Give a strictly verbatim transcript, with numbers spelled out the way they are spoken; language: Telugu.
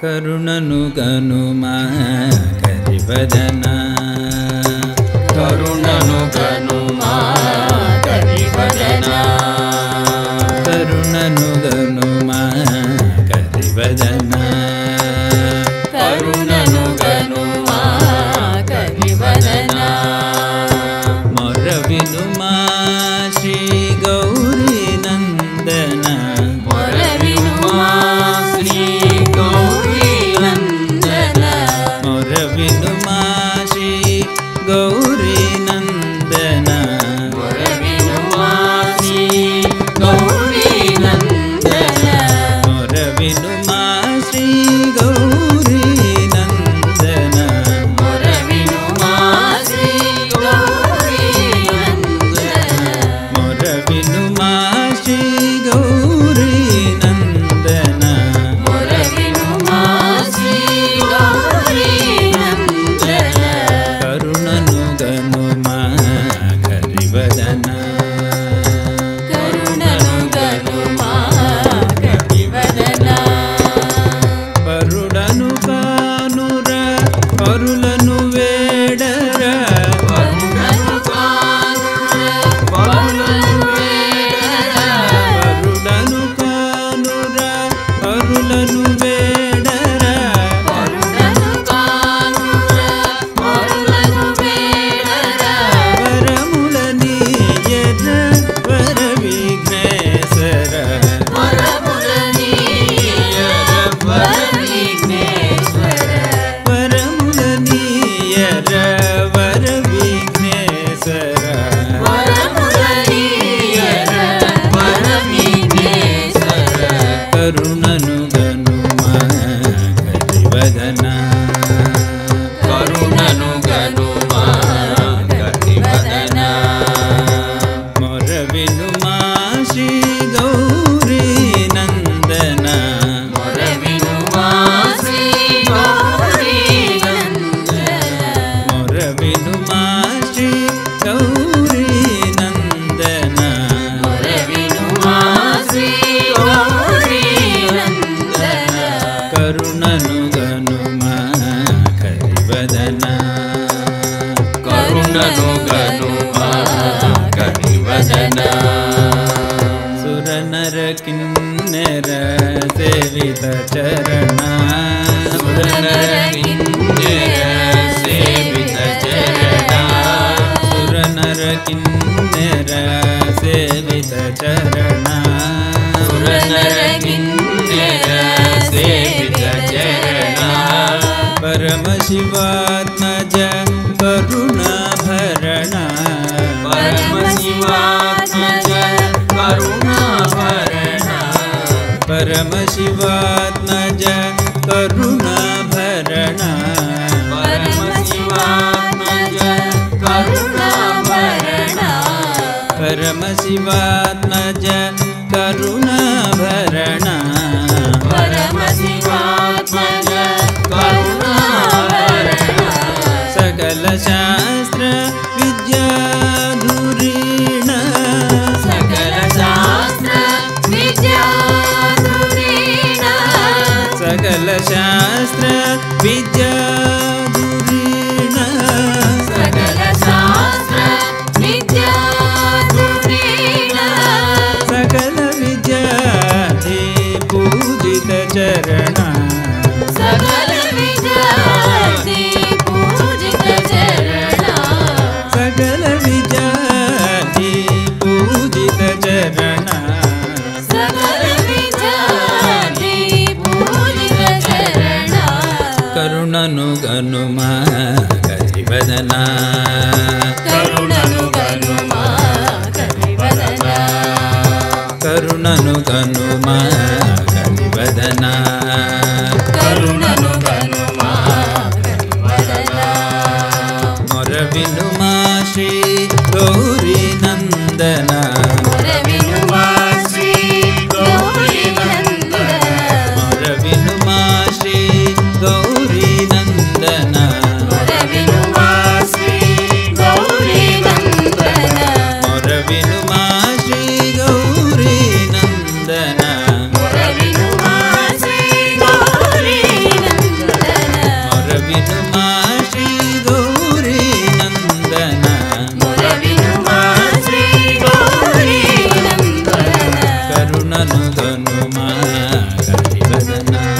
కరుణను గనుమా కరివదన కరుణను గనుమా కరివదన కరుణను గనుమా కరివదన కరుణను గనుమా కరివదన మొర వినుమా శ్రీ గౌరీ నందన మొర వినుమా శ్రీ గౌరీ నందన మొర వినుమా శ్రీ గౌరీ నందన మొర వినుమా శ్రీ గౌరీ నందన మొర వినుమా శ్రీ గౌరీ నందన మొర వినుమా శ్రీ గౌరీ నందన మొర వినుమా శ్రీ గౌరీ నందన మొర వినుమా శ్రీ గౌరీ నందన కరుణను గనుమా కరివదన కరుణను గనుమా కరివదన పరుడను కానుర పరులను వేడర కరుణను కానుర పరులను వేడర పరుడను కానుర పరులను వేడర కరుణను కానుర పరులను వేడర వరములనీయన వర విఘ్నేశ్వర వరములనీయ వర విఘ్నేశ్వర వరములనీయర వర విఘ్నేశ్వర వరములనీయ వర విఘ్నేశ్వర కరుణను గనుమా కరివదన కరుణను గనుమా కరివదన మొర వినుమా శ్రీ గౌరీ నందన మొర వినుమా శ్రీ గౌరీ నందన మొర వినుమా శ్రీ గౌరీ నందన మొర వినుమా శ్రీ గౌరీ నందన కరుణను గనుమా కరివదన కరుణను గనుమా కరివదన సురనర కిన్నెర సేవిత చరణ సురనర కిన్నెర సేవిత చరణ సురనర కిన్నెర సేవిత చరణ సురనర కిన్నెర సేవిత చరణ పరమశివాత్మజ కరుణాభరణ పరమశివాత్మజ కరుణాభరణ పరమశివాత్మజ కరుణాభరణ పరమశివాత్మజ కరుణాభరణ పరమశివాత్మజ కరుణాభరణ పరమశివాత్మజ కరుణాభరణ సకల శాస్త్ర విద్యాధురీణ సకల శాస్త్ర విద్యాధురీణ సకల శాస్త్ర విద్యాధురీణ సకల శాస్త్ర విద్యాధురీణ సకల విద్యాధి పూజిత చరణ సకల విద్యాధి పూజిత చరణ సకల విద్యాధి పూజిత చరణ సకల విద్యాధి పూజిత చరణ కరుణను గనుమా కరివదన కరుణను గనుమా కరివదన కరుణను గనుమా కరివదన కరుణను గనుమా కరివదన మొర వినుమా శ్రీ గౌరీ నందన మొర వినుమా శ్రీ గౌరీ నందన మొర వినుమా శ్రీ గౌరీ నందన మొర వినుమా శ్రీ గౌరీ నందన మొర వినుమా శ్రీ గౌరీ నందన మొర వినుమా శ్రీ గౌరీ వదనా